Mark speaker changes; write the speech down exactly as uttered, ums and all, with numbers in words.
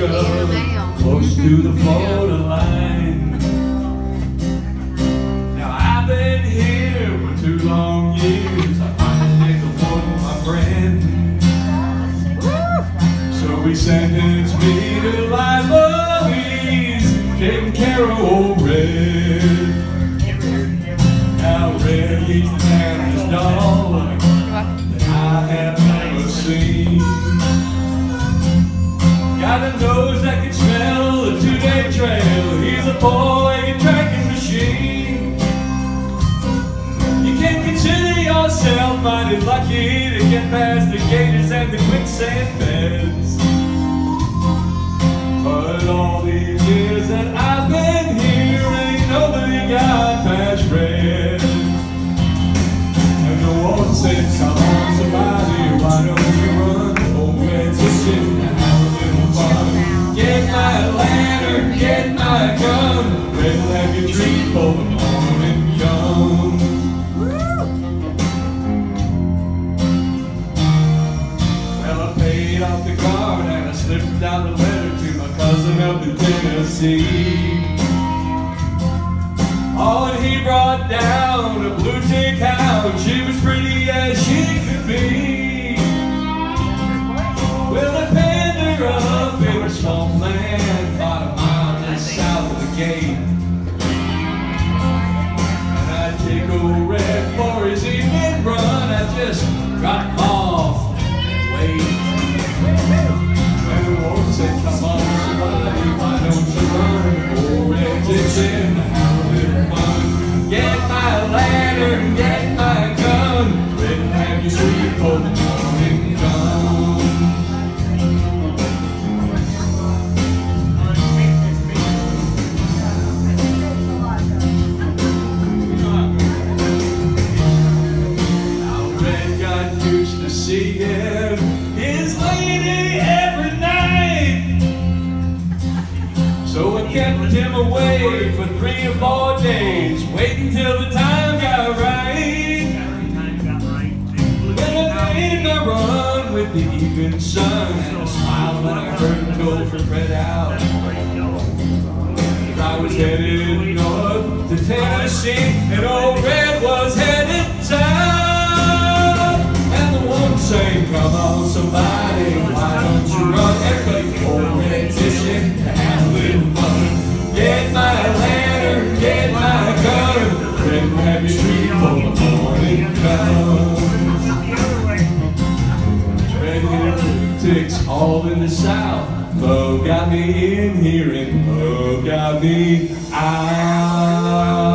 Speaker 1: shove close to the Florida line. Now I've been here for two long years. I finally think of one, my friend. So we sentenced me to life of ease, taking care of old Red. Now Red, he's the damnedest dog that I have ever seen. Got a nose that can smell a two-day trail. He's a four-legged tracking machine. You can consider yourself mighty lucky to get past the gators and the quicksand beds. But all these years that I've been here, ain't nobody got past Red. And no one said, come on somebody, why don't you run? Old Red's itching to have a little fun. Get my lantern, get my gun, Red will have your treat for the morning come. Well, I paid off the guard and I slipped out the letter to my cousin up in Tennessee. Oh, and he brought down a blue tick hound. She was pretty as she could be. Well, I penned her up in a swamp land about a mile just south of the gate. And I'd take old Red for his evening run. I'd just drop him off and wait. And the woman said, come on, somebody, why don't you run? Old Red's itching to have a little fun. Get my lantern, get my gun, Red will have you sweet for the morning come. Now Red got used to seeing his lady every night, so I kept him away for three or four days, waiting till the time got right. When I made my run with the evening sun, and I smiled when I heard the doors spread out. I was headed north to Tennessee, and old Red was headed south. And the woman sang, come on somebody, why don't you run? Everybody, old Red's itching to have a little fun. Get my lantern, get my gun, Red will have your treat for the morning comes. Red hit blue ticks all in the south. Love got me in here and love got me out.